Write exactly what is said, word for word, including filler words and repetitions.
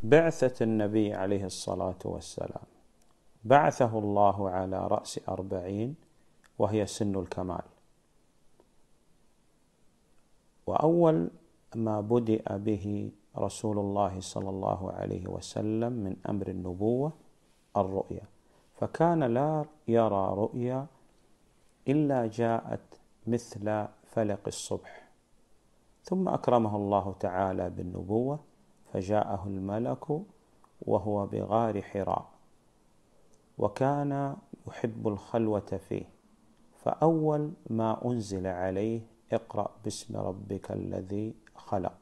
بعثة النبي عليه الصلاة والسلام، بعثه الله على رأس أربعين وهي سن الكمال. وأول ما بدأ به رسول الله صلى الله عليه وسلم من أمر النبوة الرؤيا، فكان لا يرى رؤيا إلا جاءت مثل فلق الصبح، ثم أكرمه الله تعالى بالنبوة فجاءه الملك وهو بغار حراء، وكان يحب الخلوة فيه، فأول ما أنزل عليه اقرأ باسم ربك الذي خلق،